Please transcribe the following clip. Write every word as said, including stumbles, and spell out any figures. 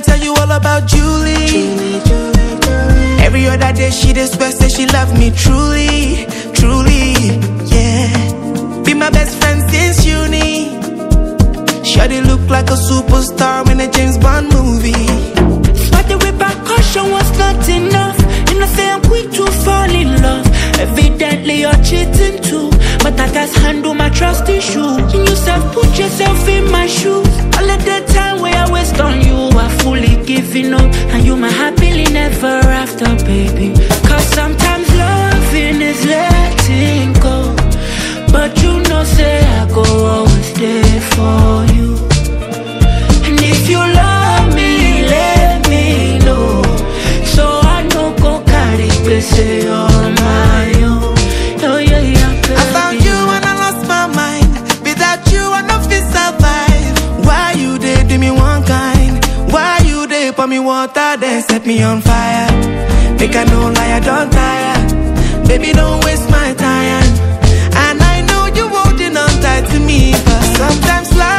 tell you all about Julie. Julie, Julie, Julie. Every other day she just say she love me truly, truly, yeah. Be my best friend since uni. Shawty look like a superstar in a James Bond movie. But the repercussion was not enough. You know say I'm quick to fall in love. Evidently you're cheating too, but I just handle my trust issue. You yourself put yourself in my shoes. All of the time where I waste on you, I fully giving up, and you my happily never after, baby. Cause sometimes loving is letting go, but you know say I go always there for you. And if you love me, let me know, so I don't go carry say on my own. Oh yeah, yeah, baby. I found you and I lost my mind. Without you I no fit survive. Why you there do me one kind? Why you there pour me water then set me on fire? Make I no lie, I don't tire. Baby, don't waste my time. And I know you holding on tight to me, but sometimes life